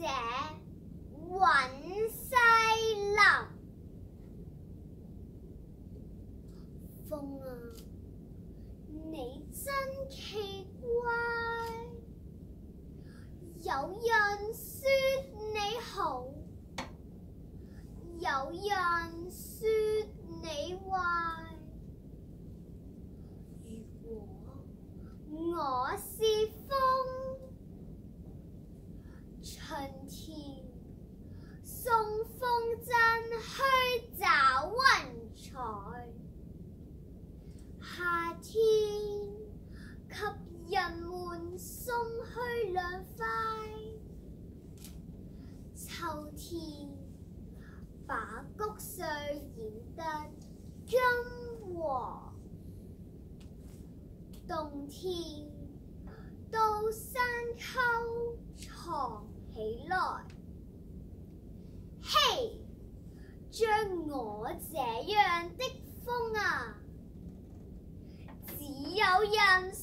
者隕世林。風啊，你真奇怪，有人說你好，有人說你壞。如果我是風，春天送風箏去找雲彩，夏天給人們送去涼快，秋天把谷穗染得金黃，冬天到山溝藏起來。嘿，像我這樣的風啊，只有人